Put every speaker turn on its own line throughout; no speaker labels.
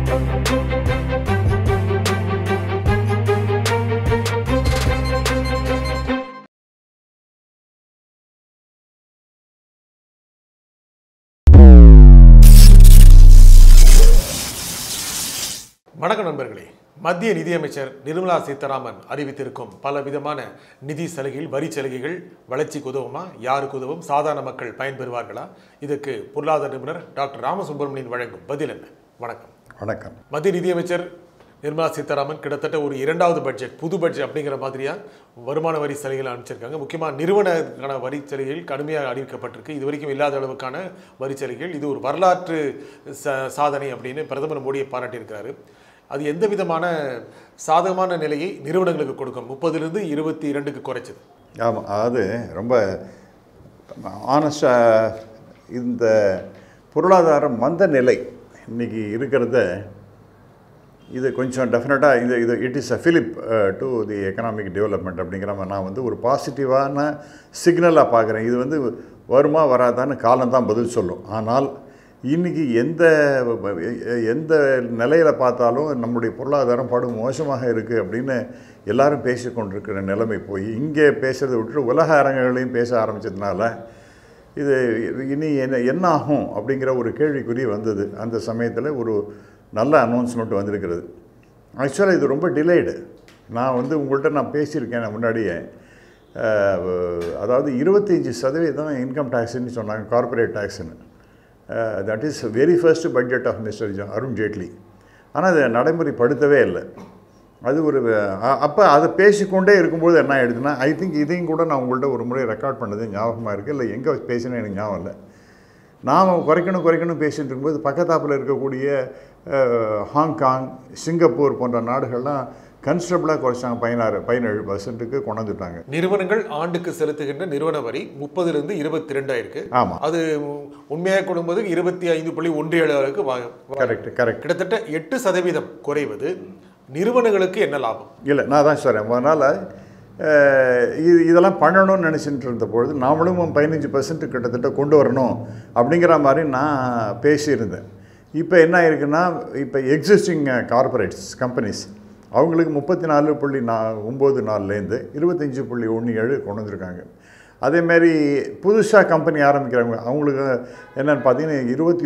வணக்கம் நண்பர்களே. மத்திய நிதியமைச்சர் நிர்மலா சீதாராமன் அறிவித்திருக்கும் பல விதமான நிதி சலுகைகள், வரி சலுகைகள் வளர்ச்சிக்கு உதவுமா? யாருக்கு உதவும்? சாதாரண மக்கள் பயன்பெறுவார்களா? இதுக்கு பொருளாதார நிபுணர் டாக்டர் ராமசுப்ரமணியன் வழங்கும் பதில் என்ன? வணக்கம்.
வணக்கம்.
மத்திய நிதியமைச்சர் நிர்மலா சீதாராமன் கிட்டத்தட்ட ஒரு இரண்டாவது பட்ஜெட், புது பட்ஜெட் அப்படிங்கிற மாதிரியா வருமான வரி சலுகைகள் அனுப்பிச்சிருக்காங்க. முக்கியமாக நிறுவனக்கான வரி சலுகைகள் கடுமையாக அறிவிக்கப்பட்டிருக்கு. இது வரைக்கும் இல்லாத அளவுக்கான வரி சலுகைகள். இது ஒரு வரலாற்று சாதனை அப்படின்னு பிரதமர் மோடியை பாராட்டியிருக்கிறாரு. அது எந்த விதமான சாதகமான நிலையை நிறுவனங்களுக்கு கொடுக்கும்? 30லிருந்து 22க்கு குறைச்சது.
ஆமாம், அதாவது ரொம்ப ஆனஸ்டாக இந்த பொருளாதாரம் மந்த நிலை இன்றைக்கி இருக்கிறத, இது கொஞ்சம் டெஃபினட்டாக இது it is a flip to the economic development அப்படிங்கிற மாதிரி நான் வந்து ஒரு பாசிட்டிவான சிக்னலாக பார்க்குறேன். இது வந்து வருமா வராதான்னு காலம்தான் பதில் சொல்லும். ஆனால் இன்றைக்கி எந்த நிலையில் பார்த்தாலும் நம்முடைய பொருளாதாரம் படு மோசமாக இருக்குது அப்படின்னு எல்லாரும் பேசி கொண்டிருக்கிற நிலைமை போய் இங்கே பேசுகிறத விட்டு உலக அரங்குகளையும் பேச ஆரம்பித்ததுனால இது இனி என்ன ஆகும் அப்படிங்கிற ஒரு கேள்விக்குறி வந்தது. அந்த சமயத்தில் ஒரு நல்ல அனௌன்ஸ்மெண்ட் வந்திருக்கிறது. ஆக்சுவலாக இது ரொம்ப டிலேடு. நான் வந்து உங்கள்கிட்ட பேசியிருக்கேன் முன்னாடியே. அதாவது 25% இன்கம் டேக்ஸ்ன்னு சொன்னாங்க, கார்பரேட் டேக்ஸ்ன்னு. That is very first budget of mister Arun Jaitley. ஆனால் அதை நடைமுறைப்படுத்தவே இல்லை. அது ஒரு அப்போ அதை பேசிக்கொண்டே இருக்கும்போது என்ன ஆகிடுதுன்னா, ஐ திங்க் இதையும் கூட நான் உங்கள்கிட்ட ஒரு முறை ரெக்கார்ட் பண்ணது ஞாபகமாக இருக்குது. இல்லை எங்கே பேசினேன் எனக்கு ஞாபகம் இல்லை. நாம் குறைக்கணும் பேசிகிட்டு இருக்கும்போது பக்கத்தாப்பில் இருக்கக்கூடிய ஹாங்காங், சிங்கப்பூர் போன்ற நாடுகள்லாம் கன்ஸ்டபிளாக குறைச்சாங்க. 17% கொண்டு வந்துட்டாங்க.
நிறுவனங்கள் ஆண்டுக்கு செலுத்துகின்ற நிறுவன வரி 30லிருந்து 22 ஆயிருக்கு.
ஆமாம்,
அது உண்மையாக கொடுக்கும்போது 25.17
கரெக்ட்.
கிட்டத்தட்ட 8% குறைவது நிறுவனங்களுக்கு என்ன லாபம்?
இல்லை, நான் தான் சொல்கிறேன். அதனால் இதெல்லாம் பண்ணணும்னு நினச்சிட்டு இருந்த பொழுது நாமளும் 15% கிட்டத்தட்ட கொண்டு வரணும் அப்படிங்கிற மாதிரி நான் பேசியிருந்தேன். இப்போ என்ன ஆயிருக்குன்னா, இப்போ எக்ஸிஸ்டிங் கார்பரேட்ஸ் கம்பெனிஸ் அவங்களுக்கு 34.94லேருந்து 25.17 கொண்டு வந்திருக்காங்க. அதேமாரி புதுசாக கம்பெனி ஆரம்பிக்கிறவங்க அவங்களுக்கு என்னென்னு பார்த்தீங்கன்னா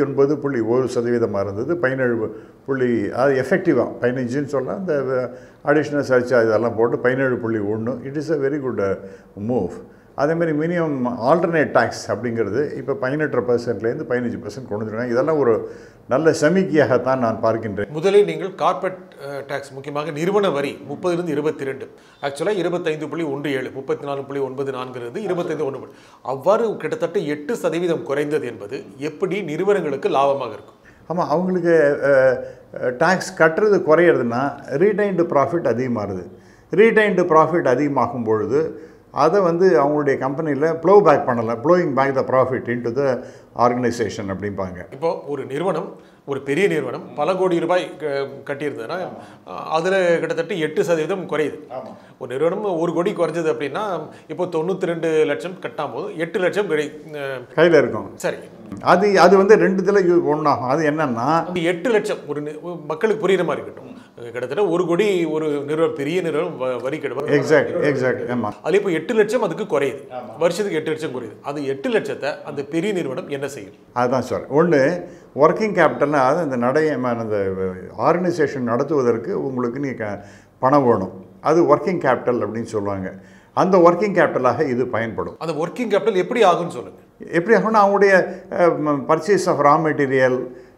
29.1% இருந்தது. 17 அது எஃபெக்டிவாக 15ன்னு சொல்லலாம். அந்த அடிஷ்னல் சர்ச்சார்ஜ் இதெல்லாம் போட்டு 17.1. It is a very good move. அதேமாதிரி மினிமம் ஆல்டர்னேட் டேக்ஸ் அப்படிங்கிறது இப்போ 18%லேருந்து 15% கொண்டு வந்துருக்காங்க. இதெல்லாம் ஒரு நல்ல சமிக்கையாகத்தான் நான் பார்க்கின்றேன்.
முதலில் நீங்கள் கார்பரேட் டேக்ஸ், முக்கியமாக நிறுவன வரி 30லிருந்து 22, ஆக்சுவலாக 25.17, 34.94, 25.1, அவ்வாறு கிட்டத்தட்ட 8% குறைந்தது என்பது எப்படி நிறுவனங்களுக்கு லாபமாக இருக்கும்?
ஆமாம், அவங்களுக்கு டேக்ஸ் கட்டுறது குறையிறதுனா ரீடைன்டு ப்ராஃபிட் அதிகமாகுது. ரீடைன்டு ப்ராஃபிட் அதிகமாகும் பொழுது அதை வந்து அவங்களுடைய கம்பெனியில் ப்ளோ பேக் பண்ணலாம். Ploughing back the profit into the organisation அப்படிம்பாங்க.
இப்போ ஒரு நிறுவனம், ஒரு பெரிய நிறுவனம் பல கோடி ரூபாய் கட்டியிருந்ததுன்னா அதில் கிட்டத்தட்ட 8% குறையுது. ஒரு நிறுவனம் 1 கோடி குறைஞ்சது அப்படின்னா இப்போ 92 லட்சம் கட்டாம போது 8 லட்சம்
கையில் இருக்கும்.
சரி,
அது வந்து 2 ஒன்றாகும். அது என்னன்னா
8 லட்சம் ஒரு மக்களுக்கு புரியுற மாதிரி இருக்கட்டும். கிட்டத்தட்ட 1 கோடி ஒரு நிறுவனம், பெரிய நிறுவனம் வரி கட்டுவாங்க.
எக்ஸாக்ட். ஆமாம்,
அது இப்போ 8 லட்சம் அதுக்கு குறையுது. வருஷத்துக்கு 8 லட்சம் குறையுது. அது 8 லட்சத்தை அந்த பெரிய நிறுவனம் என்ன செய்யும்?
அதுதான் சார். ஒன்று ஒர்க்கிங் கேபிட்டல்னா, அது இந்த அந்த ஆர்கனைசேஷன் நடத்துவதற்கு உங்களுக்கு நீங்கள் பணம் வேணும். அது ஒர்க்கிங் கேபிட்டல் அப்படின்னு சொல்லுவாங்க. அந்த ஒர்க்கிங் கேபிட்டலாக இது பயன்படும்.
அந்த ஒர்க்கிங் கேபிட்டல் எப்படி ஆகும்னு சொல்லுங்கள்.
எப்படி ஆகும்னா, அவங்களுடைய purchase of raw material,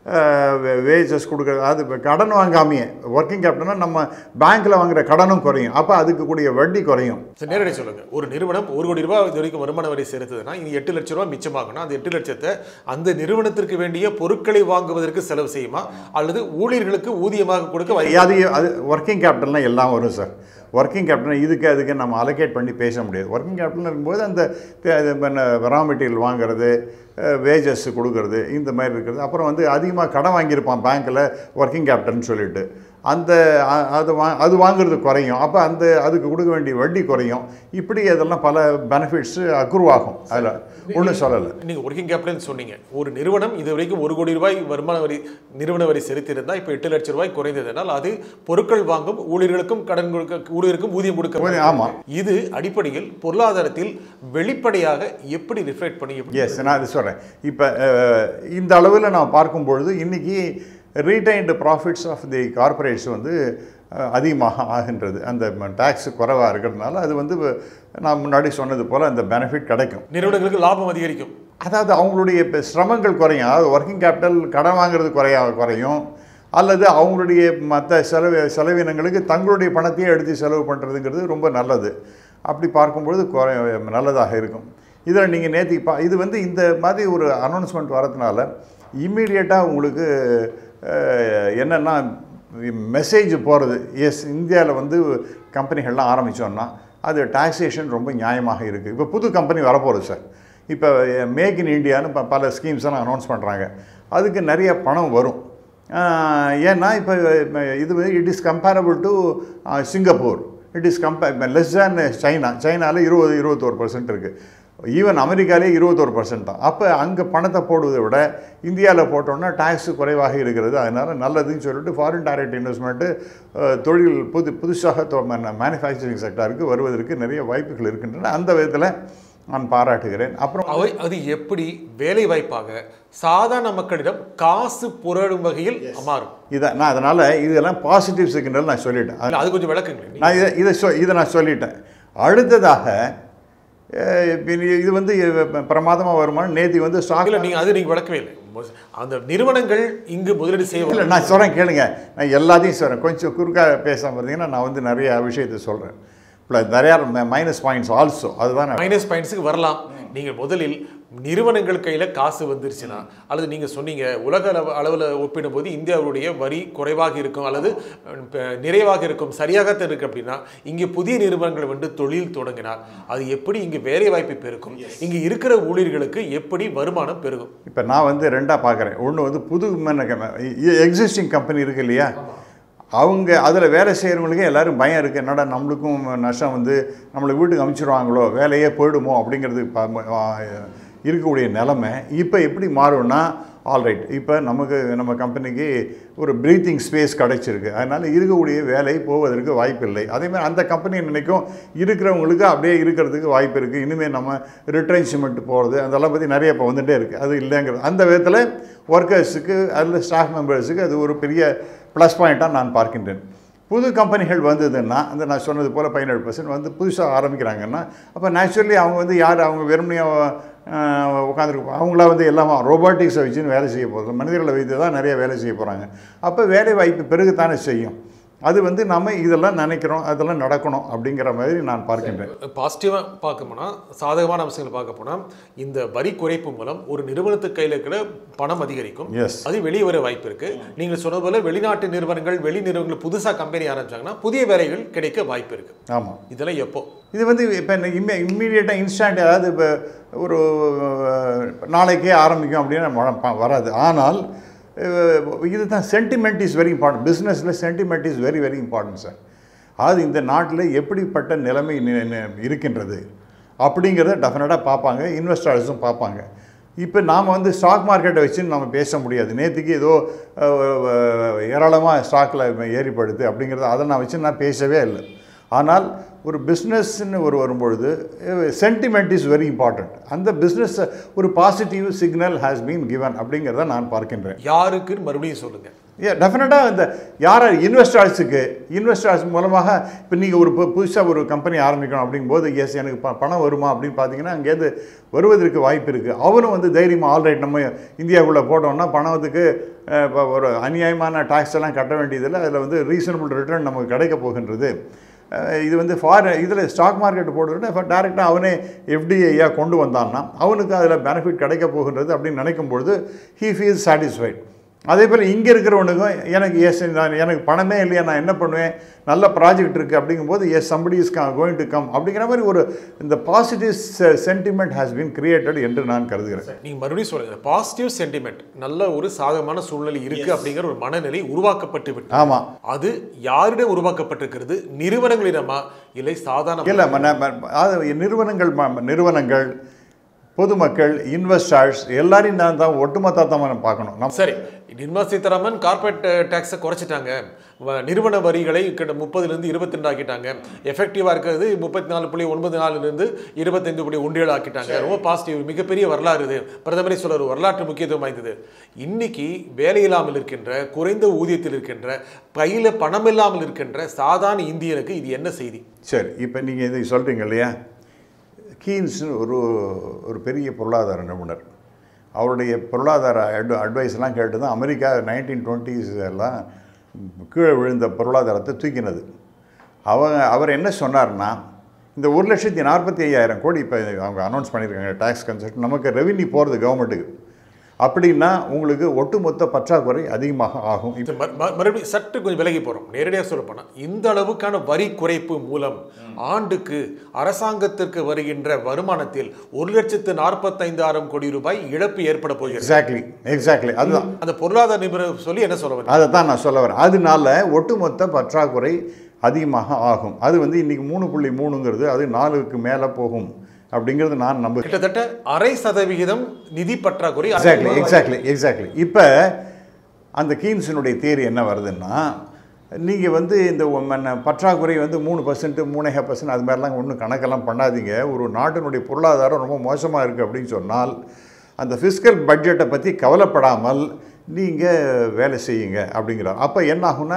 wages கொடுக்குறது, அது கடன் வாங்காமையே. ஒர்க்கிங் கேபிட்டல்னா நம்ம பேங்க்கில் வாங்குகிற கடனும் குறையும். அப்போ அதுக்கு கூடிய வட்டி குறையும்.
சரி, நேரடி சொல்லுங்கள். ஒரு நிறுவனம் 1 கோடி ரூபாய் இது வரைக்கும் வருமான வரி செலுத்துதுன்னா இது 8 லட்ச ரூபா மிச்சமாகணும். அந்த 8 லட்சத்தை அந்த நிறுவனத்திற்கு வேண்டிய பொருட்களை வாங்குவதற்கு செலவு செய்யுமா, அல்லது ஊழியர்களுக்கு ஊதியமாக கொடுக்க?
அது ஒர்க்கிங் கேபிட்டல்னால் எல்லாம் வரும் சார். ஒர்க்கிங் கேபிட்டல் அதுக்கு நம்ம அலோகேட் பண்ணி பேச முடியாது. ஒர்க்கிங் கேபிட்டல் இருக்கும்போது அந்த ரா மெட்டீரியல் வாங்குறது, வேஜஸ் கொடுக்கறது, இந்த மாதிரி இருக்கிறது. அப்புறம் வந்து அதிகமாக கடன் வாங்கியிருப்பான் பேங்க்கில் ஒர்க்கிங் கேபிட்டல்னு சொல்லிட்டு, அந்த அது வாங்குறது குறையும். அப்போ அதுக்கு கொடுக்க வேண்டிய வட்டி குறையும். இப்படி அதெல்லாம் பல பெனிஃபிட்ஸு அக்ரூவாகும். அதில் ஒன்றும் சொல்லலை.
நீங்கள் ஒர்க்கிங் கேபிட்டல்னு சொன்னீங்க. ஒரு நிறுவனம் இது வரைக்கும் 1 கோடி ரூபாய் வருமான வரி நிறுவன வரி செலுத்தியிருந்தால் இப்போ 8 லட்சம் ரூபாய் குறைந்ததுனால் அது பொருட்கள் வாங்கும், ஊழியர்களுக்கும் கடன் கொடுக்க, ஊழியருக்கும் ஊதியம் கொடுக்க.
ஆமாம்,
இது அடிப்படையில் பொருளாதாரத்தில் வெளிப்படையாக எப்படி ரிஃப்ளெக்ட் பண்ணி?
எஸ், நான் அது சொல்கிறேன். இப்போ இந்த அளவில் நான் பார்க்கும்பொழுது இன்றைக்கி retained profits of the corporates வந்து அதிகமாக ஆகின்றது. அந்த டேக்ஸ் குறைவாக இருக்கிறதுனால அது வந்து நான் முன்னாடி சொன்னது போல் அந்த பெனிஃபிட் கிடைக்கும்.
நிறுவனங்களுக்கு லாபம் அதிகரிக்கும்.
அதாவது அவங்களுடைய சிரமங்கள் குறையும். அதாவது ஒர்க்கிங் கேபிட்டல் கடன் வாங்குறது குறையும், அல்லது அவங்களுடைய மற்ற செலவினங்களுக்கு தங்களுடைய பணத்தையே எடுத்து செலவு பண்ணுறதுங்கிறது ரொம்ப நல்லது. அப்படி பார்க்கும்பொழுது நல்லதாக இருக்கும். இதில் நீங்கள் நேற்று இது வந்து இந்த மாதிரி ஒரு அனௌன்ஸ்மெண்ட் வரதுனால இம்மீடியட்டாக உங்களுக்கு என்னென்னா மெசேஜ் போகிறது. எஸ், இந்தியாவில் வந்து கம்பெனிகள்லாம் ஆரம்பித்தோன்னா அது டாக்ஸேஷன் ரொம்ப நியாயமாக இருக்குது. இப்போ புது கம்பெனி வரப்போகுது சார். இப்போ மேக் இன் இண்டியான்னு பல ஸ்கீம்ஸ் எல்லாம் அனௌன்ஸ் பண்ணுறாங்க. அதுக்கு நிறைய பணம் வரும். ஏன்னா இப்போ இது it is comparable to Singapore. It is less than சைனாவில் 21% இருக்குது. ஈவன் அமெரிக்காலே 21% தான். அப்போ அங்கே பணத்தை போடுவதை விட இந்தியாவில் போட்டோம்னா டேக்ஸு குறைவாக இருக்கிறது. அதனால் நல்லதுன்னு சொல்லிட்டு ஃபாரின் டைரக்ட் இன்வெஸ்ட்மெண்ட்டு தொழில் புதுசாக மேனுஃபேக்சரிங் செக்டாருக்கு வருவதற்கு நிறைய வாய்ப்புகள் இருக்கின்றன. அந்த விதத்தில் நான் பாராட்டுகிறேன். அப்புறம்
அது எப்படி வேலை வாய்ப்பாக சாதாரண மக்களிடம் காசு புரளும் வகையில் மாறும்.
நான் அதனால் இதெல்லாம் பாசிட்டிவ் சிக்னல் நான் சொல்லிட்டேன்.
அது கொஞ்சம் விளக்குங்க.
நான் இதை நான் சொல்லிட்டேன். அடுத்ததாக இது வந்து பிரமாதமாக வருமானம் நேற்று வந்து ஸ்டாக்ல
நீங்கள் விளக்கவே இல்லை. அந்த நிறுவனங்கள் இங்கு முதலீடு செய்யவில்லை.
நான் சொல்கிறேன் கேளுங்க. நான் எல்லாத்தையும் சொல்கிறேன். கொஞ்சம் குறுக்காக பேசாமல் இருந்தீங்கன்னா நான் வந்து நிறைய விஷயத்தை சொல்கிறேன். நிறையா மைனஸ் பாயிண்ட்ஸ் ஆல்சோ. அதுதான்
மைனஸ் பாயிண்ட்ஸுக்கு வரலாம். நீங்கள் முதலில் நிறுவனங்கள் கையில் காசு வந்துருச்சுன்னா, அல்லது நீங்கள் சொன்னீங்க உலக அளவில் ஒப்பிடும்போது இந்தியாவுடைய வரி குறைவாக இருக்கும் அல்லது நிறைவாக இருக்கும், சரியாகத்தான் இருக்குது அப்படின்னா இங்கே புதிய நிறுவனங்கள் வந்து தொழில் தொடங்கினால் அது எப்படி இங்கே வேலை வாய்ப்பு பெருக்கும், இங்கே இருக்கிற ஊழியர்களுக்கு எப்படி வருமானம் பெருகும்?
இப்போ நான் வந்து ரெண்டாக பார்க்குறேன். ஒன்று வந்து புது எக்ஸிஸ்டிங் கம்பெனி இருக்குது இல்லையா, அவங்க அதில் வேலை செய்கிறவங்களுக்கே எல்லோரும் பயம் இருக்குது. என்னடா நம்மளுக்கும் நஷ்டம் வந்து நம்மளை வீட்டுக்கு அனுப்பிச்சிடுவாங்களோ, வேலையே போயிடுமோ அப்படிங்கிறது இருக்கக்கூடிய நிலைமை. இப்போ எப்படி மாறும்னா, ஆல்ரைட், இப்போ நம்ம கம்பெனிக்கு ஒரு ப்ரீத்திங் ஸ்பேஸ் கிடச்சிருக்கு. அதனால் இருக்கக்கூடிய வேலை போவதற்கு வாய்ப்பு இல்லை. அதேமாதிரி அந்த கம்பெனி நினைக்கும் இருக்கிறவங்களுக்கு அப்படியே இருக்கிறதுக்கு வாய்ப்பு இருக்குது. இனிமேல் நம்ம ரிட்ரென்ச்மெண்ட் போகிறது அதெல்லாம் பற்றி நிறைய இப்போ வந்துகிட்டே இருக்குது. அது இல்லைங்கிறது அந்த விதத்தில் ஒர்க்கர்ஸுக்கு அதில் ஸ்டாஃப் மெம்பர்ஸுக்கு அது ஒரு பெரிய ப்ளஸ் பாயிண்ட்டாக நான் பார்க்கின்றேன். புது கம்பெனிகள் வந்ததுன்னா அந்த நான் சொன்னது போல் 17% வந்து புதுசாக ஆரம்பிக்கிறாங்கன்னா அப்போ நேச்சுரலி அவங்க வந்து அவங்க வெறுமனையாக உட்காந்துருப்போம். அவங்களா வந்து எல்லாமே ரோபோட்டிக்ஸை வச்சுன்னு வேலை செய்ய போகிறது, மனிதர்களை வைத்து தான் நிறைய வேலை செய்ய போகிறாங்க. அப்போ வேலை வாய்ப்பு பெருகுத்தானே செய்யும். அது வந்து நம்ம இதெல்லாம் நினைக்கிறோம், அதெல்லாம் நடக்கணும் அப்படிங்கிற மாதிரி நான் பார்க்கின்றேன்.
பாசிட்டிவாக பார்க்க போனால், சாதகமான அம்சங்களை பார்க்க போனால், இந்த வரி குறைப்பு மூலம் ஒரு நிறுவனத்துக்கு கையில் இருக்கிற பணம் அதிகரிக்கும். அது வெளியே வர வாய்ப்பு இருக்குது. நீங்கள் சொன்னது போல் வெளிநாட்டு நிறுவனங்கள் நிறுவனங்கள் புதுசாக கம்பெனி ஆரம்பிச்சாங்கன்னா புதிய வேலைகள் கிடைக்க வாய்ப்பு இருக்குது.
ஆமாம்,
இதெல்லாம் எப்போ
இது வந்து இப்போ இம்மீடியட்டாக இன்ஸ்டன்ட், அதாவது இப்போ ஒரு நாளைக்கே ஆரம்பிக்கும் அப்படின்னு வராது. ஆனால் இதுதான் சென்டிமெண்ட் இஸ் வெரி இம்பார்ட்டன்ட். பிஸ்னஸில் sentiment is very very important sir. அது இந்த நாட்டில் எப்படிப்பட்ட நிலைமை இருக்கின்றது அப்படிங்கிறத டெஃபினட்டாக பார்ப்பாங்க, இன்வெஸ்டர்ஸும் பார்ப்பாங்க. இப்போ நாம் வந்து ஸ்டாக் மார்க்கெட்டை வச்சு நம்ம பேச முடியாது. நேற்றுக்கு ஏதோ ஏராளமாக ஸ்டாக்கில் ஏறிப்படுது அப்படிங்கிறத அதை நான் வச்சு நான் பேசவே இல்லை. ஆனால் ஒரு பிஸ்னஸ்ன்னு வரும்பொழுது சென்டிமெண்ட் இஸ் வெரி இம்பார்ட்டண்ட். அந்த பிஸ்னஸ் ஒரு positive signal has been given அப்படிங்கிறத நான் பார்க்கின்றேன்.
யாருக்குன்னு மறுபடியும் சொல்லுங்கள்.
டெஃபினட்டாக இந்த இன்வெஸ்டர்ஸ் மூலமாக இப்போ நீங்கள் ஒரு புதுசாக ஒரு கம்பெனி ஆரம்பிக்கணும் அப்படிங்கும்போது எஸ் எனக்கு பணம் வருமா அப்படின்னு பார்த்தீங்கன்னா அங்கேருந்து வருவதற்கு வாய்ப்பு இருக்குது. அவரும் வந்து தைரியமாக ஆல்ரைட் நம்ம இந்தியாவுக்குள்ளே போட்டோம்னா பணத்துக்கு ஒரு அநியாயமான டாக்ஸ் எல்லாம் கட்ட வேண்டியதில்லை, அதில் வந்து ரீசனபிள் ரிட்டர்ன் நமக்கு கிடைக்க போகின்றது. இது வந்து இதில் ஸ்டாக் மார்க்கெட் போடுறதுன்னா இப்போ டேரெக்டாக அவனே எஃப்டிஐயாக கொண்டு வந்தான்னா அவனுக்கு அதில் பெனிஃபிட் கிடைக்க போகின்றது அப்படின்னு நினைக்கும்பொழுது ஹீ ஃபீல்ஸ் சாட்டிஸ்ஃபைட். அதே போல் இங்கே இருக்கிறவனுக்கும் எனக்கு எனக்கு பணமே இல்லையா, நான் என்ன பண்ணுவேன், நல்ல ப்ராஜெக்ட் இருக்குது அப்படிங்கும்போது somebody is going to come அப்படிங்கிற மாதிரி ஒரு இந்த positive sentiment has been created என்று நான் கருதுகிறேன்.
நீங்கள் மறுபடியும் சொல்லுங்க, பாசிட்டிவ் சென்டிமெண்ட், நல்ல ஒரு சாதகமான சூழ்நிலை இருக்குது அப்படிங்கிற ஒரு மனநிலை உருவாக்கப்பட்டு விட்டு.
ஆமாம்.
அது யாரிடம் உருவாக்கப்பட்டிருக்கிறது? நிறுவனங்களிடமா இல்லை சாதாரண?
இல்லை, நிறுவனங்கள் பொதுமக்கள், இன்வெஸ்டர்ஸ் எல்லாரையும் தான் ஒட்டுமொத்தமாக பார்க்கணும்.
சரி, நிர்மலா சீதாராமன் கார்பரேட் டேக்ஸை குறைச்சிட்டாங்க, நிறுவன வரிகளை 30லேருந்து 22 ஆக்கிட்டாங்க, எஃபெக்டிவாக இருக்கிறது 34.94லேருந்து 25.17 ஆக்கிட்டாங்க. ரொம்ப பாசிட்டிவ், மிகப்பெரிய வரலாறு இது. பிரதமரே சொல்ற வரலாற்று முக்கியத்துவம் வாய்ந்தது. இன்னைக்கு வேலையில்லாமல் இருக்கின்ற, குறைந்த ஊதியத்தில் இருக்கின்ற, கையில் பணம் இல்லாமல் இருக்கின்ற சாதாரண இந்தியனுக்கு இது என்ன செய்தி?
சரி, இப்போ நீங்கள் இதை சொல்கிறீங்க இல்லையா, கீன்ஸ்னு ஒரு பெரிய பொருளாதார நிபுணர், அவருடைய பொருளாதார அட்வைஸ்லாம் கேட்டு தான் அமெரிக்கா 1920s எல்லாம் கீழே விழுந்த பொருளாதாரத்தை தூக்கினது. அவர் என்ன சொன்னார்னா, இந்த 1,45,000 கோடி இப்போ அவங்க அனௌன்ஸ் பண்ணியிருக்காங்க டேக்ஸ் கன்செஷன், நமக்கு ரெவென்யூ போகிறது கவர்மெண்ட்டுக்கு, அப்படின்னா உங்களுக்கு ஒட்டுமொத்த பற்றாக்குறை அதிகமாக ஆகும்.
மறுபடியும் சற்று கொஞ்சம் விலகி போகிறோம். நேரடியாக சொல்லப்போனால் இந்த அளவுக்கான வரி குறைப்பு மூலம் ஆண்டுக்கு அரசாங்கத்திற்கு வருகின்ற வருமானத்தில் 1,45,000 கோடி ரூபாய் இழப்பு ஏற்பட போகிறது.
எக்ஸாக்ட்லி அதுதான்
அந்த பொருளாதார நிபுணர் சொல்லி என்ன சொல்ல வரேன்,
அதை தான் நான் சொல்ல வரேன். அதனால ஒட்டுமொத்த பற்றாக்குறை அதிகமாக ஆகும். அது இன்றைக்கி 3.3ங்கிறது அது 4க்கு மேலே போகும் அப்படிங்கிறது நான் நம்புகிறேன்.
கிட்டத்தட்ட 0.5% நிதி பற்றாக்குறை.
எக்ஸாக்ட்லி. இப்போ அந்த கீன்ஸினுடைய தியரி என்ன வருதுன்னா, நீங்கள் இந்த பற்றாக்குறை 3%, 3.5% அது மாதிரிலாம் ஒன்றும் கணக்கெல்லாம் பண்ணாதீங்க. ஒரு நாட்டினுடைய பொருளாதாரம் ரொம்ப மோசமாக இருக்குது அப்படின்னு சொன்னால் அந்த ஃபிஸ்கல் பட்ஜெட்டை பற்றி கவலைப்படாமல் நீங்கள் வேலை செய்யுங்க அப்படிங்கிறார். அப்போ என்ன ஆகுன்னா,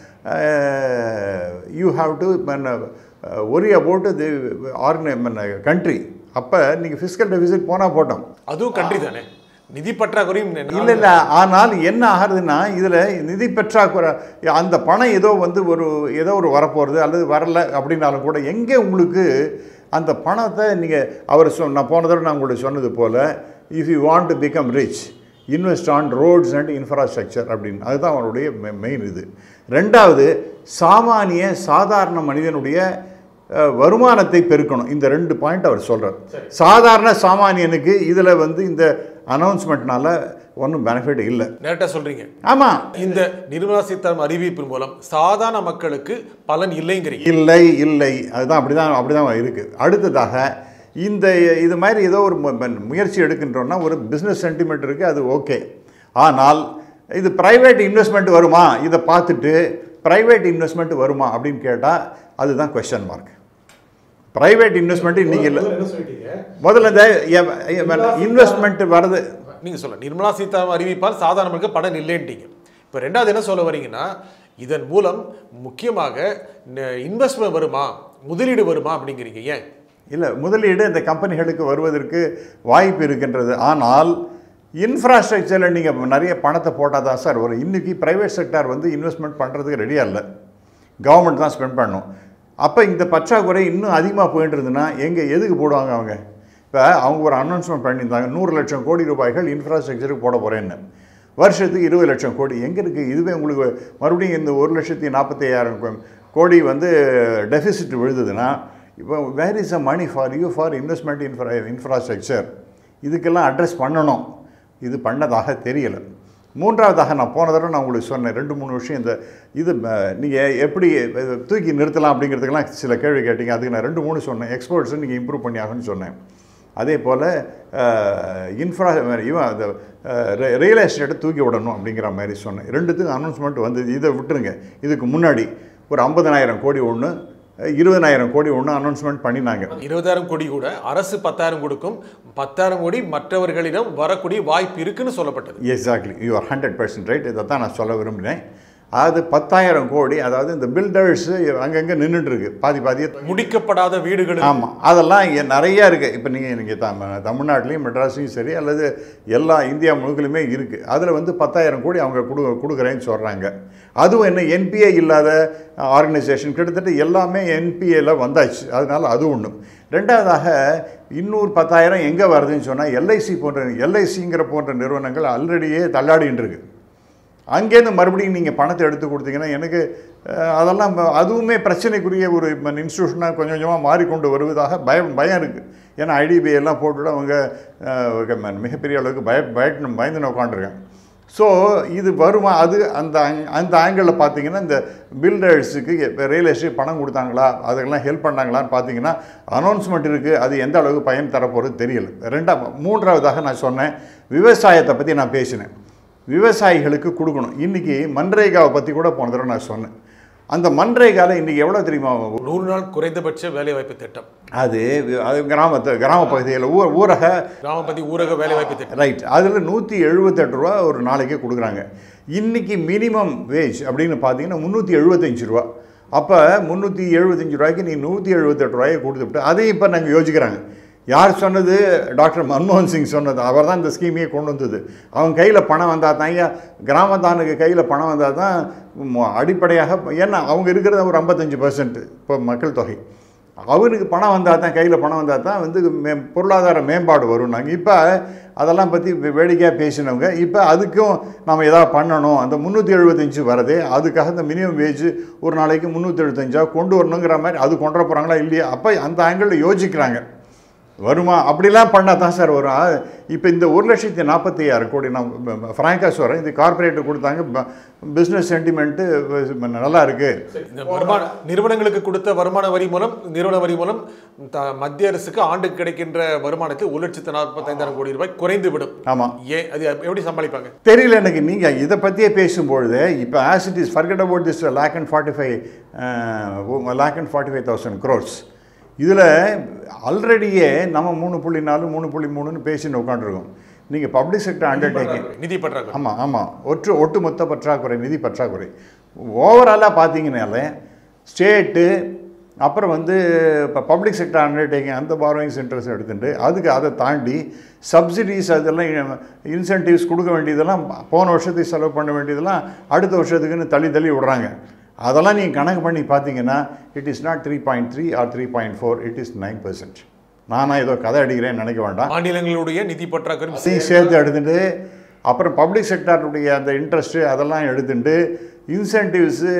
you have to worry about the country. அப்போ நீங்கள் ஃபிஸ்கல் டெபிசிட் போனால் போட்டோம்,
அதுவும் கண்ட்ரி தானே, நிதி பற்றாக்குறையும்
இல்லை. ஆனால் என்ன ஆகுதுன்னா, இதில் நிதி பற்றாக்குறை, அந்த பணம் ஏதோ ஏதோ ஒரு வரப்போகிறது அல்லது வரலை அப்படின்னாலும் கூட எங்கே உங்களுக்கு அந்த பணத்தை நீங்கள் நான் போன தடவை நான் உங்களுக்கு சொன்னது போல், if you want to become rich invest on roads and infrastructure அப்படின்னு, அதுதான் அவருடைய மெயின் இது. ரெண்டாவது, சாதாரண மனிதனுடைய வருமானத்தை பெருக்கணும். இந்த 2 பாயிண்ட் அவர் சொல்கிறார். சாதாரண சாமானியனுக்கு இதில் இந்த அனௌன்ஸ்மெண்ட்னால ஒன்றும் பெனிஃபிட் இல்லை.
நேரட்டாக சொல்கிறீங்க.
ஆமாம்,
இந்த நிர்மலா சீதாராமன் அறிவிப்பின் மூலம் சாதாரண மக்களுக்கு பலன் இல்லைங்கிறீங்க.
இல்லை, அதுதான் அப்படிதான் இருக்குது. அடுத்ததாக இது மாதிரி ஏதோ ஒரு முயற்சி எடுக்கின்றோன்னா ஒரு பிஸ்னஸ் சென்டிமெண்ட் இருக்குது, அது ஓகே. ஆனால் இது ப்ரைவேட் இன்வெஸ்ட்மெண்ட் வருமா, இதை பார்த்துட்டு ப்ரைவேட் இன்வெஸ்ட்மெண்ட் வருமா அப்படின்னு கேட்டால் அதுதான் கொஸ்டின் மார்க். ப்ரைவேட் இன்வெஸ்ட்மெண்ட் நீங்கள் இல்லை, முதல்ல இந்த இன்வெஸ்ட்மெண்ட் வருது.
நீங்கள் சொல்ல நிர்மலா சீதாராமன் அறிவிப்பால் சாதாரண மக்களுக்கு பலன் இல்லைன்ட்டீங்க. இப்போ ரெண்டாவது என்ன சொல்ல வரீங்கன்னா, இதன் மூலம் முக்கியமாக இன்வெஸ்ட்மெண்ட் வருமா, முதலீடு வருமா அப்படிங்கிறீங்க. ஏன்
இல்லை, முதலீடு இந்த கம்பெனிகளுக்கு வருவதற்கு வாய்ப்பு இருக்கின்றது. ஆனால் இன்ஃப்ராஸ்ட்ரக்சரில் நீங்கள் நிறைய பணத்தை போட்டால் தான் சார் ஒரு இன்றைக்கி ப்ரைவேட் செக்டார் இன்வெஸ்ட்மெண்ட் பண்ணுறதுக்கு ரெடியாக இல்லை, கவர்மெண்ட் தான் ஸ்பெண்ட் பண்ணணும். அப்போ இந்த பற்றாக்குறை இன்னும் அதிகமாக போயிட்டு இருந்ததுன்னா எதுக்கு போடுவாங்க அவங்க? இப்போ அவங்க ஒரு அனௌன்ஸ்மெண்ட் பண்ணியிருந்தாங்க, 100 லட்சம் கோடி ரூபாய்கள் இன்ஃப்ராஸ்ட்ரக்சருக்கு போட போகிறேன்னு. வருஷத்துக்கு 20 லட்சம் கோடி எங்கே இருக்குது? இதுவே உங்களுக்கு மறுபடியும் இந்த 1,45,000 கோடி டெபிசிட் விழுதுன்னா, இப்போ where is a money for you for investment infrastructure? இதுக்கெல்லாம் அட்ரஸ் பண்ணணும். இது பண்ணதாக தெரியலை. மூன்றாவதாக நான் போன தடவை நான் உங்களுக்கு சொன்னேன் 2-3 விஷயம். இது நீங்கள் எப்படி தூக்கி நிறுத்தலாம் அப்படிங்கிறதுக்கெல்லாம் சில கேள்வி கேட்டீங்க. அதுக்கு நான் 2-3 சொன்னேன். எக்ஸ்போர்ட்ஸை நீங்கள் இம்ப்ரூவ் பண்ணி ஆகுன்னு சொன்னேன். அதே போல் ரியல் எஸ்டேட்டை தூக்கி விடணும் அப்படிங்கிற மாதிரி சொன்னேன். 2த்துக்கும் அனௌன்ஸ்மெண்ட் வந்தது. இதை விட்டுருங்க. இதுக்கு முன்னாடி ஒரு 50,000 கோடி ஒன்று, 20,000 கோடி ஒன்று அனௌன்ஸ்மெண்ட் பண்ணினாங்க.
20,000 கோடி கூட அரசு 10,000 கொடுக்கும், 10,000 கோடி மற்றவர்களிடம் வரக்கூடிய வாய்ப்பு இருக்குன்னு சொல்லப்பட்டது.
Exactly, you are 100% right. இதை தான் நான் சொல்ல விரும்பினேன். அது 10,000 கோடி, அதாவது இந்த பில்டர்ஸ் அங்கங்கே நின்றுட்டுருக்கு, பாதியே
முடிக்கப்படாத வீடுகள்.
ஆமாம், அதெல்லாம் நிறையா இருக்குது. இப்போ நீங்கள் தமிழ்நாட்டிலையும் மெட்ராஸ்லையும் சரி அல்லது எல்லா இந்தியா முழுக்கலுமே இருக்குது. அதில் 10,000 கோடி அவங்க கொடுக்குறேன்னு சொல்கிறாங்க. அதுவும் என்ன என்பிஏ இல்லாத ஆர்கனைசேஷன் கிட்டத்தட்ட எல்லாமே என்பிஏல வந்தாச்சு. அதனால் அது ஒன்று. ரெண்டாவதாக இன்னொரு 10,000 எங்கே வருதுன்னு சொன்னால் எல்ஐசிங்கிற போன்ற நிறுவனங்கள் ஆல்ரெடியே தள்ளாடின்னு இருக்கு. அங்கேருந்து மறுபடியும் நீங்கள் பணத்தை எடுத்து கொடுத்தீங்கன்னா எனக்கு அதெல்லாம் அதுவுமே பிரச்சனைக்குரிய ஒரு இன்ஸ்டியூஷனாக கொஞ்சம் கொஞ்சமாக மாறிக்கொண்டு வருவதாக பயம் இருக்குது. ஏன்னா ஐடிபிஐ எல்லாம் போட்டுவிட அவங்க மிகப்பெரிய அளவுக்கு பயந்து உட்காந்துருக்காங்க. ஸோ இது வருமா, அது அந்த ஆங்கிளில் பார்த்தீங்கன்னா இந்த பில்டர்ஸுக்கு ரியல் எஸ்டேட் பணம் கொடுத்தாங்களா, அதுக்கெல்லாம் ஹெல்ப் பண்ணாங்களான்னு பார்த்தீங்கன்னா அனௌன்ஸ்மெண்ட் இருக்குது. அது எந்த அளவுக்கு பயன் தரப்போகிறது தெரியல. மூன்றாவதாக நான் சொன்னேன், விவசாயத்தை பற்றி நான் பேசினேன். விவசாயிகளுக்கு கொடுக்கணும். இன்றைக்கி மன்ரேகாவை பற்றி கூட போன தடவை நான் சொன்னேன். அந்த மன்ரேகாவில் இன்றைக்கி எவ்வளோ தெரியுமா?
100 நாள் குறைந்தபட்ச வேலைவாய்ப்பு திட்டம்.
அது கிராம பகுதியில் ஊரக
வேலைவாய்ப்பு திட்டம்.
ரைட். அதில் 178 ரூபா ஒரு நாளைக்கே கொடுக்குறாங்க. இன்றைக்கி மினிமம் வேஜ் அப்படின்னு பார்த்தீங்கன்னா 375 ரூபா. அப்போ 375 ரூபாய்க்கு நீ 178 ரூபாயை கொடுத்துவிட்டு அதையும் இப்போ நாங்கள் யோசிக்கிறாங்க. யார் சொன்னது? டாக்டர் மன்மோகன் சிங் சொன்னது. அவர் தான் இந்த ஸ்கீமையே கொண்டு வந்தது. அவங்க கையில் பணம் வந்தால் தான், கிராமத்தானுக்கு கையில் பணம் வந்தால் தான் அடிப்படையாக, ஏன்னா அவங்க இருக்கிறத ஒரு 55% இப்போ மக்கள் தொகை, அவருக்கு பணம் வந்தால் தான், கையில் பணம் வந்தால் தான் வந்து பொருளாதார மேம்பாடு வரும். நாங்கள் இப்போ அதெல்லாம் பற்றி வேடிக்கையாக பேசினவங்க. இப்போ அதுக்கும் நம்ம எதாவது பண்ணணும். அந்த 375 வரதே அதுக்காக இந்த மினிமம் வேஜ் ஒரு நாளைக்கு 375 கொண்டு வரணுங்கிற மாதிரி அது கொண்டு வர போகிறாங்களா இல்லையா? அப்போ அந்த ஆங்கிளில் யோசிக்கிறாங்க. வருமா? அப்படிலாம் பண்ணால் தான் சார் வரும். இப்போ இந்த 1,40,40,000 கோடி நான் ஃப்ராங்காக சொல்கிறேன், இது கார்பரேட்டு கொடுத்தாங்க, பிஸ்னஸ் சென்டிமெண்ட்டு நல்லா இருக்குது.
இந்த நிறுவனங்களுக்கு கொடுத்த வருமான வரி மூலம், நிறுவன வரி மூலம் மத்திய அரசுக்கு ஆண்டுக்கு கிடைக்கின்ற வருமானத்தில் 1,45,000 கோடி ரூபாய் குறைந்து விடும்.
ஆமாம்.
அது எப்படி சமாளிப்பாங்க
தெரியல எனக்கு. நீங்கள் இதை பற்றியே பேசும்பொழுது இப்போ as it is forget about this 1,45,000 crores. இதில் ஆல்ரெடியே நம்ம 3.4 3.3ன்னு பேசின்னு உட்காந்துருக்கோம். நீங்கள் பப்ளிக் செக்டர் அண்டர்டேக்கிங்
நிதி பற்றாக்குறை.
ஆமாம் ஒட்டுமொத்த பற்றாக்குறை, நிதி பற்றாக்குறை ஓவராலாக பார்த்தீங்கன்னாலே ஸ்டேட்டு, அப்புறம் வந்து இப்போ பப்ளிக் செக்டர் அண்டர்டேக்கிங் அந்த பாரோயிங் சென்டர்ஸ் எடுத்துகிட்டு அதுக்கு அதை தாண்டி சப்சிடிஸ், அதெல்லாம் இன்சென்டிவ்ஸ் கொடுக்க வேண்டியதெல்லாம் போன வருஷத்துக்கு செலவு பண்ண வேண்டியதெல்லாம் அடுத்த வருஷத்துக்குன்னு தள்ளி விடுறாங்க. அதெல்லாம் நீங்கள் கணக்கு பண்ணி பார்த்தீங்கன்னா it is not 3.3 or 3.4, it is 9%. நானா ஏதோ கதை அடிக்கிறேன்னு நினைக்க வேண்டாம்.
மாநிலங்களுடைய நிதி பற்றாக்குறை
சேர்த்து எடுத்துட்டு, அப்புறம் பப்ளிக் செக்டாருடைய அந்த இன்ட்ரெஸ்ட்டு அதெல்லாம் எடுத்துட்டு, இன்சென்டிவ்ஸு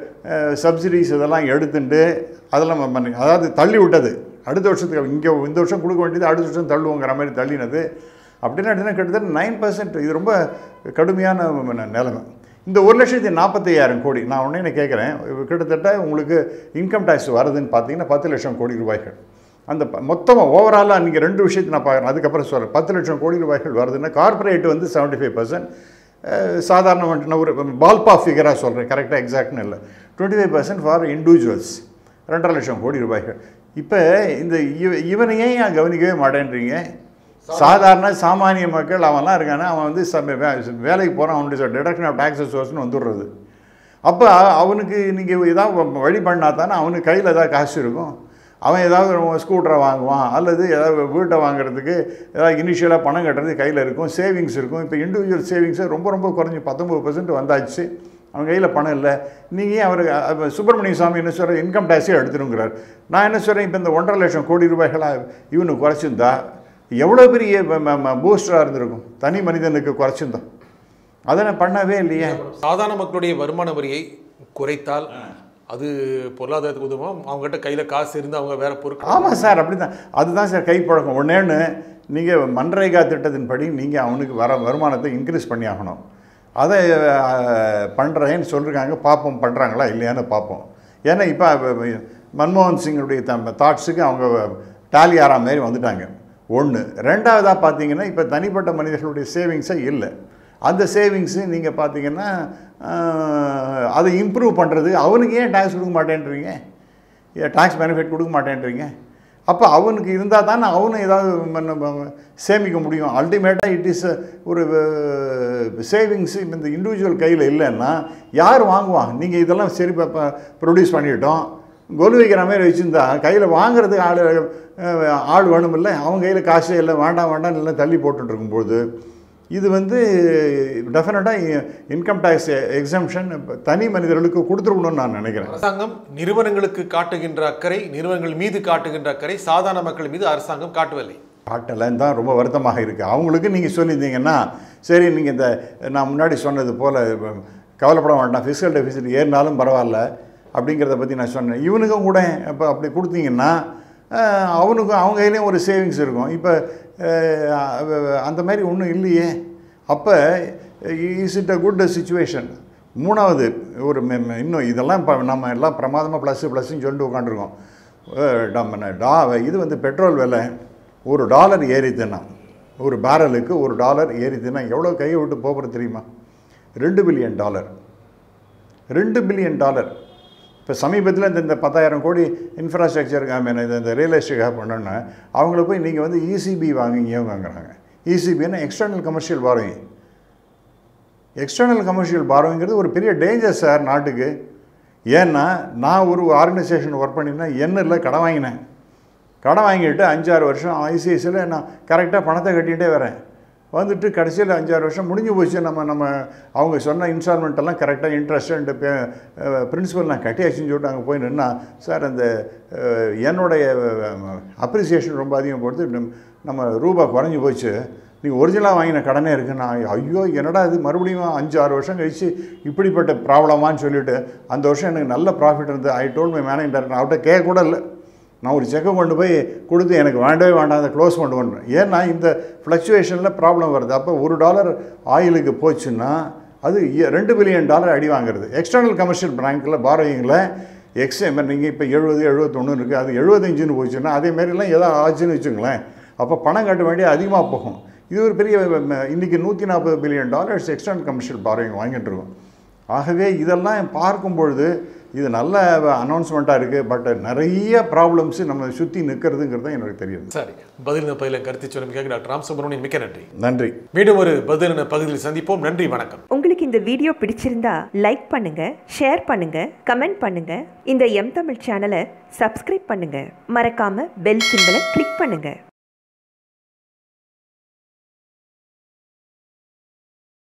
சப்சிடிஸ் இதெல்லாம் எடுத்துட்டு அதெல்லாம் அதாவது தள்ளி விட்டது. அடுத்த வருஷத்துக்கு இங்கே இந்த வருஷம் கொடுக்க வேண்டியது அடுத்த வருஷம் தள்ளுவோங்கிற மாதிரி தள்ளினது. அப்படின்னு எடுத்துன்னா கிட்டத்தட்ட 9%. இது ரொம்ப கடுமையான நிலைமை. இந்த 1,40,000 கோடி நான் உடனே கேட்குறேன், கிட்டத்தட்ட உங்களுக்கு இன்கம் டேக்ஸ் வருதுன்னு பார்த்தீங்கன்னா 10 லட்சம் கோடி ரூபாய்கள். அந்த மொத்தமாக ஓவராலாக நீங்கள் 2 விஷயத்தை நான் பார்க்குறேன், அதுக்கப்புறம் சொல்கிறேன். 10 லட்சம் கோடி ரூபாய்கள் வருதுன்னா கார்பரேட் வந்து 75%, சாதாரண நான் ஒரு பால்பா ஃபிகராக சொல்கிறேன், கரெக்டாக எக்ஸாக்ட்னு இல்லை, 25% ஃபார் இண்டிவிஜுவல்ஸ், 2.5 லட்சம் கோடி ரூபாய்கள். இப்போ இந்த இவனையே ஏன் கவனிக்கவே மாட்டேன்றீங்க? சாதாரண சாமானிய மக்கள் அவன்லாம் இருக்கானா, அவன் வந்து வேலைக்கு போகிறான், அவனுடைய டிடக்ஷன் ஆஃப் டாக்ஸஸ் சோர்ஸ்னு வந்துடுறது. அப்போ அவனுக்கு நீங்கள் ஏதாவது வழி பண்ணால் தானே அவனுக்கு கையில் ஏதாவது காசு இருக்கும். அவன் ஏதாவது ஸ்கூட்டரை வாங்குவான், அல்லது ஏதாவது வீட்டை வாங்குறதுக்கு ஏதாவது இனிஷியலாக பணம் கட்டுறது கையில் இருக்கும், சேவிங்ஸ் இருக்கும். இப்போ இண்டிவிஜுவல் சேவிங்ஸை ரொம்ப குறைஞ்சி 19% வந்தாச்சு. அவன் கையில் பணம் இல்லை. நீங்கள் அவர் சுப்பிரமணிய சாமி என்ன சொல்கிற, இன்கம் டேக்ஸே எடுத்துருங்கிறார். நான் என்ன சொல்கிறேன், இப்போ இந்த 1.5 லட்சம் கோடி ரூபாய்களாக இவனுக்கு குறைச்சிருந்தா எவ்வளோ பெரிய பூஸ்டராக இருந்திருக்கும், தனி மனிதனுக்கு குறைச்சிருந்தோம். அதனை பண்ணவே இல்லையே.
சாதாரண மக்களுடைய வருமான வரியை குறைத்தால் அது பொருளாதாரத்துக்கு உதவும். அவங்ககிட்ட கையில் காசு இருந்து அவங்க வேறு பொருட்கள்.
ஆமாம் சார், அப்படி தான். அதுதான் சார் கைப்பழக்கம். ஒன்றேன்னு நீங்கள் மன்ரேகா திட்டத்தின்படி நீங்கள் அவனுக்கு வருமானத்தை இன்க்ரீஸ் பண்ணி ஆகணும். அதை பண்ணுறேன்னு சொல்லியிருக்காங்க. பார்ப்போம் பண்ணுறாங்களா இல்லையான்னு பார்ப்போம். ஏன்னா இப்போ மன்மோகன் சிங்குடைய தாட்ஸுக்கு அவங்க டாலி ஆகிற மாதிரி வந்துட்டாங்க. ஒன்று. ரெண்டாவதாக பார்த்தீங்கன்னா இப்போ தனிப்பட்ட மனிதர்களுடைய சேவிங்ஸே இல்லை. அந்த சேவிங்ஸு நீங்கள் பார்த்தீங்கன்னா அதை இம்ப்ரூவ் பண்ணுறது, அவனுக்கு ஏன் டேக்ஸ் கொடுக்க மாட்டேன்றீங்க, டேக்ஸ் பெனிஃபிட் கொடுக்க மாட்டேன்றீங்க? அப்போ அவனுக்கு இருந்தால் தானே அவனும் ஏதாவது சேமிக்க முடியும். அல்டிமேட்டாக இட் இஸ் ஒரு சேவிங்ஸு இந்த இண்டிவிஜுவல் கையில் இல்லைன்னா யார் வாங்குவான்? நீங்கள் இதெல்லாம் சரி ப்ரொடியூஸ் பண்ணிட்டோம், கொலு வைக்கிற மாதிரி வச்சுருந்தா கையில் வாங்குறதுக்கு ஆள் வேணும் இல்லை, அவங்க கையில் காசே இல்லை, வேண்டாம் இல்லை தள்ளி போட்டுருக்கும்போது இது வந்து டெஃபினட்டாக இன்கம் டேக்ஸ் எக்ஸம்ஷன் தனி மனிதர்களுக்கு கொடுத்துருக்கணும்னு நான் நினைக்கிறேன்.
அரசாங்கம் நிறுவனங்களுக்கு காட்டுகின்ற அக்கறை, நிறுவனங்கள் மீது காட்டுகின்ற அக்கறை சாதாரண மக்கள் மீது அரசாங்கம் காட்டவில்லை.
காட்டலைன்னு தான் ரொம்ப வருத்தமாக இருக்குது. அவங்களுக்கு நீங்கள் சொல்லியிருந்தீங்கன்னா சரி, நீங்கள் இந்த நான் முன்னாடி சொன்னது போல் கவலைப்பட வேண்டாம், ஃபிஸ்கல் டெஃபிசிட் ஏறினாலும் பரவாயில்ல அப்படிங்கிறத பற்றி நான் சொன்னேன். இவனுக்கும் கூட இப்போ அப்படி கொடுத்தீங்கன்னா அவனுக்கும் அவங்க கையிலையும் ஒரு சேவிங்ஸ் இருக்கும். இப்போ அந்த மாதிரி ஒன்றும் இல்லையே. அப்போ is it a good situation? மூணாவது ஒரு இன்னும் இதெல்லாம் இப்போ நம்ம எல்லாம் பிரமாதமாக ப்ளஸ்ன்னு சொல்லிட்டு உட்காந்துருக்கோம். இது வந்து பெட்ரோல் விலை $1 ஏறிதுன்னா, ஒரு பேரலுக்கு $1 ஏறிதுன்னா எவ்வளோ கையை விட்டு போகிறது தெரியுமா? $2 பில்லியன். $2 பில்லியன். இப்போ சமீபத்தில் இந்த 10,000 கோடி இன்ஃப்ராஸ்ட்ரக்சருக்கு இந்த ரியல் எஸ்டேட்டாக பண்ணோன்னா அவங்கள போய் நீங்கள் வந்து ECB வாங்குறாங்க. ECBன்னா external commercial borrowing. External commercial பாரோங்கிறது ஒரு பெரிய டேஞ்சர் சார் நாட்டுக்கு. ஏன்னா நான் ஒரு ஆர்கனைசேஷன் ஒர்க் பண்ணியிருந்தேன், எண்ணில் கடன் வாங்கினேன். கடன் வாங்கிட்டு 5-6 வருஷம் ICICIயில் நான் கரெக்டாக பணத்தை கட்டிகிட்டே வரேன். வந்துட்டு கடைசியில் 5-6 வருஷம் முடிஞ்சு போச்சு. நம்ம அவங்க சொன்ன இன்ஸ்டால்மெண்ட்டெல்லாம் கரெக்டாக இன்ட்ரெஸ்ட்டு பிரின்சிபல் நான் கட்டியாச்சுன்னு சொல்லிட்டு அங்கே போய் நின்னா, சார் அந்த என்னுடைய அப்ரிசியேஷன் ரொம்ப அதிகம் போட்டு நம்ம ரூபா குறைஞ்சி போச்சு, நீங்கள் ஒரிஜினலாக வாங்கின கடனே இருக்குது. நான் ஐயோ என்னடா இது மறுபடியும் 5-6 வருஷம் கழிச்சு இப்படிப்பட்ட ப்ராப்ளமானு சொல்லிவிட்டு அந்த வருஷம் எனக்கு நல்ல ப்ராஃபிட் இருந்தது. I told my manager director, அவர்கிட்ட கேட்க கூட இல்லை, நான் ஒரு செக்கை கொண்டு போய் கொடுத்து எனக்கு வேண்டவே வேண்டாம் அதை க்ளோஸ் கொண்டு பண்ணுறேன். ஏன்னா இந்த ஃப்ளக்சுவேஷனில் ப்ராப்ளம் வருது. அப்போ $1 ஆயிலுக்கு போச்சுன்னா அது $2 பில்லியன் அடி வாங்குறது. எக்ஸ்டர்னல் கமர்ஷியல் பேங்க்கில் பாரோயிங்கில் நீங்கள் இப்போ 70-71 இருக்குது, அது 75ன்னு போச்சுன்னா அதேமாரிலாம் எதாவது ஆச்சுன்னு வச்சுங்களேன், அப்போ பணம் கட்ட வேண்டிய அதிகமாக போகும். இது ஒரு பெரிய இன்றைக்கி $140 பில்லியன் எக்ஸ்டர்னல் கமர்ஷியல் பாரோயிங் வாங்கிட்டு இருக்கோம். ஆகவே இதெல்லாம் பார்க்கும்பொழுது இது நல்ல அனௌன்ஸ்மெண்ட்டாக இருக்குது. பட் நிறைய ப்ராப்ளம்ஸ் நம்ம சுற்றி நிற்கிறதுங்கிறது தான் எனக்கு தெரியுது.
சரி, பதிலின பகுதியில் கருத்து சொல்லுங்க டாக்டர் ராம் சுப்ரமணியன், மிக்க நன்றி.
நன்றி.
மீண்டும் ஒரு பதிலின பகுதியில் சந்திப்போம். நன்றி, வணக்கம்.
உங்களுக்கு இந்த வீடியோ பிடிச்சிருந்தா லைக் பண்ணுங்க, ஷேர் பண்ணுங்க, கமெண்ட் பண்ணுங்க. இந்த எம் தமிழ் சேனலை சப்ஸ்கிரைப் பண்ணுங்க. மறக்காம பெல் சிம்பலை கிளிக் பண்ணுங்க.